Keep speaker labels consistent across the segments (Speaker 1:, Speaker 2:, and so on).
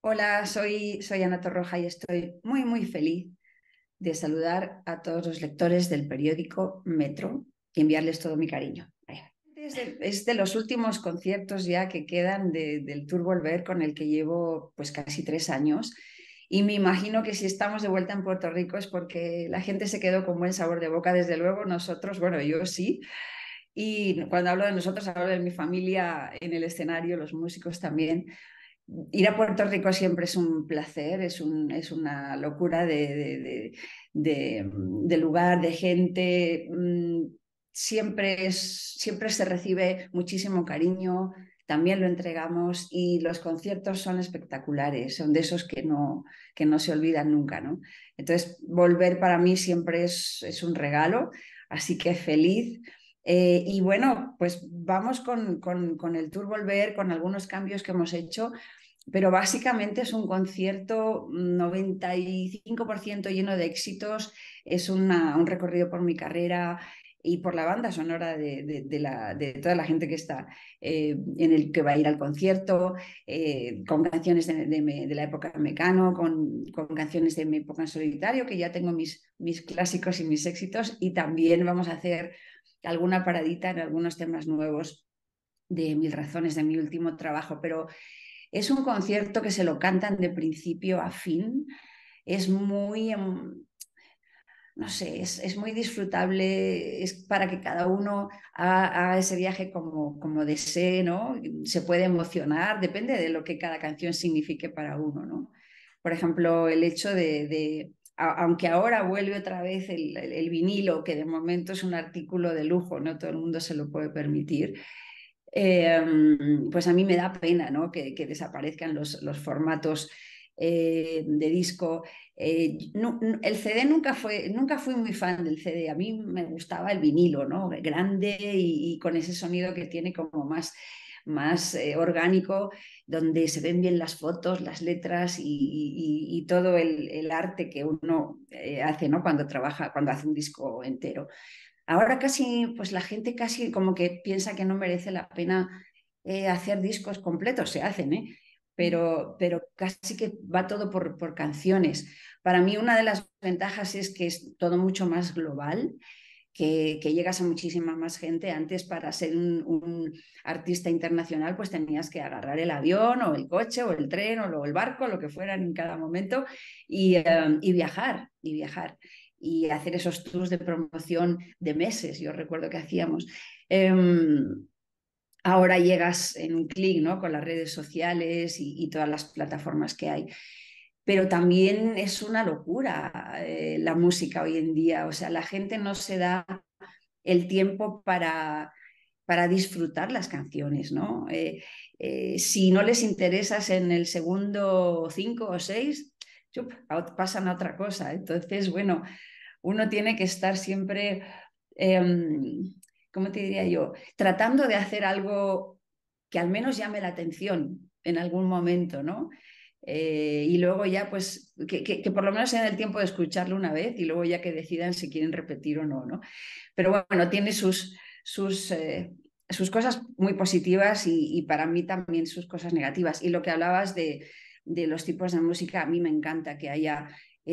Speaker 1: Hola, soy Ana Torroja y estoy muy feliz de saludar a todos los lectores del periódico Metro y enviarles todo mi cariño. Vaya. Es de los últimos conciertos ya que quedan del Tour Volver, con el que llevo pues casi 3 años, y me imagino que si estamos de vuelta en Puerto Rico es porque la gente se quedó con buen sabor de boca. Desde luego nosotros, bueno, yo sí, y cuando hablo de nosotros hablo de mi familia en el escenario, los músicos también. Ir a Puerto Rico siempre es un placer, es una locura de lugar, de gente. Siempre se recibe muchísimo cariño, también lo entregamos, y los conciertos son espectaculares, son de esos que no se olvidan nunca, ¿no? Entonces, volver para mí siempre es un regalo, así que feliz. Y bueno, pues vamos con el Tour Volver, con algunos cambios que hemos hecho, pero básicamente es un concierto 95% lleno de éxitos. Es un recorrido por mi carrera y por la banda sonora de toda la gente que está en el que va a ir al concierto, con canciones de la época de Mecano, con canciones de mi época en solitario, que ya tengo mis clásicos y mis éxitos, y también vamos a hacer alguna paradita en algunos temas nuevos de Mil Razones, de mi último trabajo. Pero es un concierto que se lo cantan de principio a fin. Es muy, no sé, es muy disfrutable. Es para que cada uno haga ese viaje como desee, ¿no? Se puede emocionar, depende de lo que cada canción signifique para uno, ¿no? Por ejemplo, el hecho aunque ahora vuelve otra vez el vinilo, que de momento es un artículo de lujo, no todo el mundo se lo puede permitir. eh, pues a mí me da pena, ¿no? que desaparezcan los formatos de disco. El CD nunca fui muy fan del CD. A mí me gustaba el vinilo, ¿no? Grande y con ese sonido que tiene como más orgánico, donde se ven bien las fotos, las letras y todo el arte que uno hace, ¿no? Cuando trabaja, cuando hace un disco entero. Ahora casi, pues la gente casi como que piensa que no merece la pena hacer discos completos. Se hacen, ¿eh? Pero casi que va todo por canciones. Para mí una de las ventajas es que es todo mucho más global, que llegas a muchísima más gente. Antes, para ser un artista internacional, pues tenías que agarrar el avión o el coche o el tren o el barco, lo que fuera en cada momento, y viajar y hacer esos tours de promoción de meses. Yo recuerdo que hacíamos. Ahora llegas en un clic, ¿no? Con las redes sociales y todas las plataformas que hay. Pero también es una locura la música hoy en día. O sea, la gente no se da el tiempo para disfrutar las canciones, ¿no? Si no les interesas en el segundo 5 o 6, pasan a otra cosa. Entonces, bueno, uno tiene que estar siempre, eh, ¿cómo te diría yo? Tratando de hacer algo que al menos llame la atención en algún momento, ¿no? Y luego ya, pues, que por lo menos se den el tiempo de escucharlo una vez y luego ya que decidan si quieren repetir o no, ¿no? Pero bueno, tiene sus cosas muy positivas y para mí también sus cosas negativas. Y lo que hablabas de los tipos de música, a mí me encanta que haya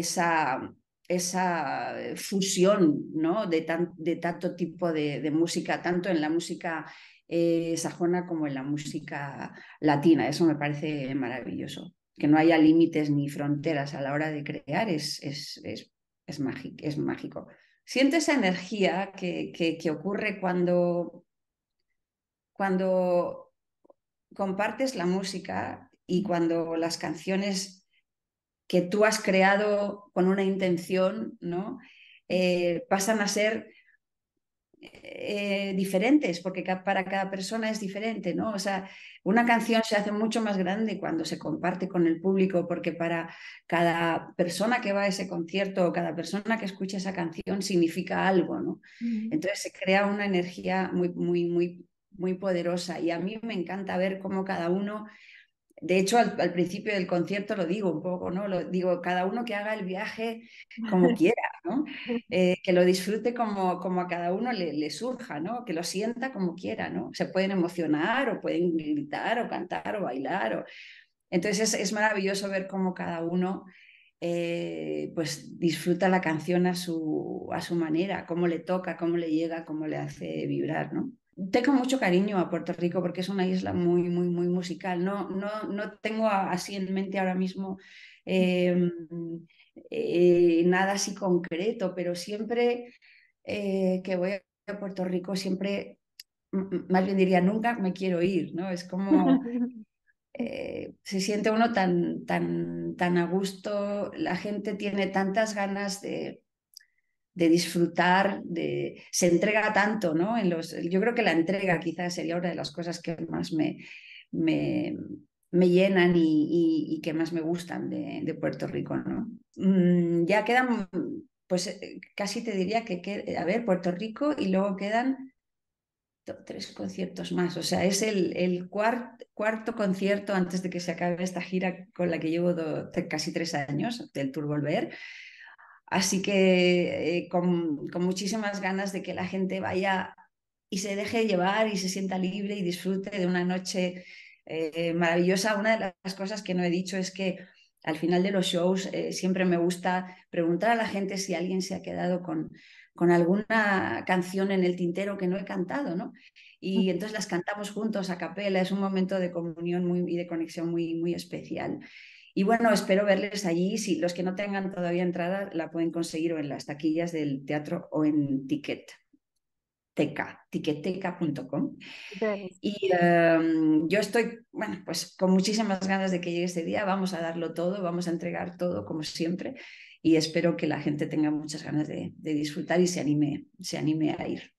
Speaker 1: esa fusión, ¿no? de tanto tipo de música, tanto en la música sajona como en la música latina. Eso me parece maravilloso. Que no haya límites ni fronteras a la hora de crear es mágico, es mágico. Siento esa energía que ocurre cuando compartes la música y cuando las canciones que tú has creado con una intención, ¿no? Pasan a ser diferentes, porque para cada persona es diferente, ¿no? O sea, una canción se hace mucho más grande cuando se comparte con el público, porque para cada persona que va a ese concierto o cada persona que escucha esa canción significa algo, ¿no?
Speaker 2: Mm.
Speaker 1: Entonces se crea una energía muy poderosa, y a mí me encanta ver cómo cada uno. De hecho, al principio del concierto lo digo un poco, ¿no? Lo digo, cada uno que haga el viaje como quiera, ¿no? Que lo disfrute como a cada uno le surja, ¿no? Que lo sienta como quiera, ¿no? Se pueden emocionar o pueden gritar o cantar o bailar. Entonces es maravilloso ver cómo cada uno pues disfruta la canción a su manera, cómo le toca, cómo le llega, cómo le hace vibrar, ¿no? Tengo mucho cariño a Puerto Rico porque es una isla muy, muy, muy musical. No tengo así en mente ahora mismo eh, nada así concreto, pero siempre que voy a Puerto Rico, siempre, más bien diría, nunca me quiero ir, ¿no? Es como se siente uno tan a gusto, la gente tiene tantas ganas de disfrutar, se entrega tanto, ¿no? Yo creo que la entrega quizás sería una de las cosas que más me, me llenan y que más me gustan de Puerto Rico, ¿no? Ya quedan, pues casi te diría a ver, Puerto Rico y luego quedan tres conciertos más. O sea, es el cuarto concierto antes de que se acabe esta gira con la que llevo casi 3 años del Tour Volver. Así que con muchísimas ganas de que la gente vaya y se deje llevar y se sienta libre y disfrute de una noche maravillosa. Una de las cosas que no he dicho es que al final de los shows siempre me gusta preguntar a la gente si alguien se ha quedado con alguna canción en el tintero que no he cantado, ¿no? Y entonces las cantamos juntos a capela, es un momento de comunión y de conexión muy, muy especial. Y bueno, espero verles allí. Si los que no tengan todavía entrada, la pueden conseguir o en las taquillas del teatro o en ticketteca.com.
Speaker 2: Denis.
Speaker 1: Y yo estoy, bueno, pues con muchísimas ganas de que llegue ese día. Vamos a darlo todo, vamos a entregar todo como siempre. Y espero que la gente tenga muchas ganas de disfrutar y se anime a ir.